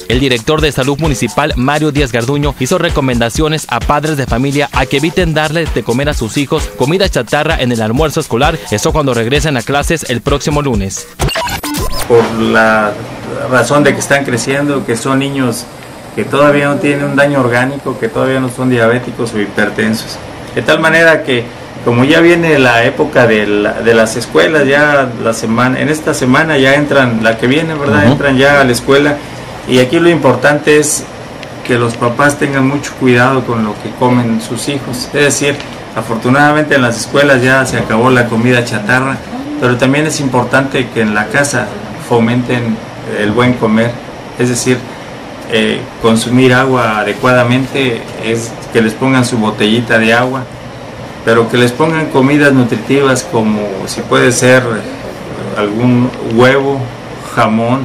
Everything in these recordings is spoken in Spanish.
El director de Salud Municipal, Mario Díaz Garduño, hizo recomendaciones a padres de familia a que eviten darles de comer a sus hijos comida chatarra en el almuerzo escolar, eso cuando regresen a clases el próximo lunes. Por la razón de que están creciendo, que son niños que todavía no tienen un daño orgánico, que todavía no son diabéticos o hipertensos. De tal manera que, como ya viene la época de las escuelas, ya en esta semana ya entran, la que viene, ¿verdad? Entran ya a la escuela, y aquí lo importante es que los papás tengan mucho cuidado con lo que comen sus hijos. Es decir, afortunadamente en las escuelas ya se acabó la comida chatarra, pero también es importante que en la casa fomenten el buen comer, es decir, consumir agua adecuadamente, es que les pongan su botellita de agua, pero que les pongan comidas nutritivas como si puede ser algún huevo, jamón,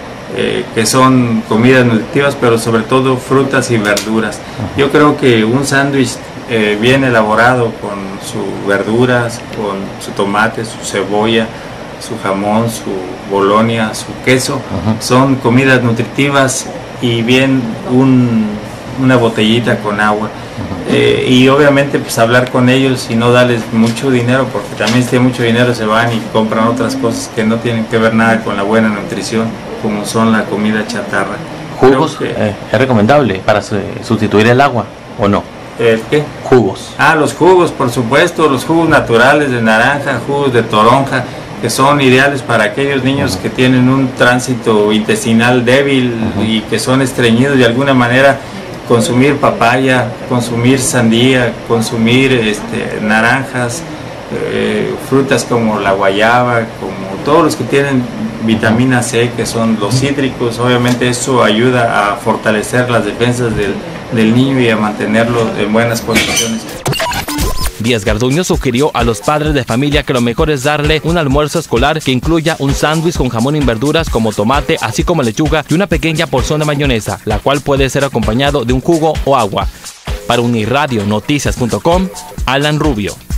que son comidas nutritivas, pero sobre todo frutas y verduras. Yo creo que un sándwich bien elaborado con sus verduras, con su tomate, su cebolla, su jamón, su bolonia, su queso, son comidas nutritivas, y bien una botellita con agua. Y obviamente pues hablar con ellos y no darles mucho dinero, porque también si tienen mucho dinero se van y compran otras cosas que no tienen que ver nada con la buena nutrición, como son la comida chatarra. ¿Jugos es recomendable para sustituir el agua o no? ¿Qué? Jugos. Los jugos, por supuesto, los jugos naturales de naranja, jugos de toronja, que son ideales para aquellos niños que tienen un tránsito intestinal débil y que son estreñidos de alguna manera. Consumir papaya, consumir sandía, consumir naranjas, frutas como la guayaba, como todos los que tienen vitamina C, que son los cítricos. Obviamente eso ayuda a fortalecer las defensas del niño y a mantenerlo en buenas condiciones. Díaz Garduño sugirió a los padres de familia que lo mejor es darle un almuerzo escolar que incluya un sándwich con jamón y verduras como tomate, así como lechuga y una pequeña porción de mayonesa, la cual puede ser acompañado de un jugo o agua. Para Unirradionoticias.com, Alan Rubio.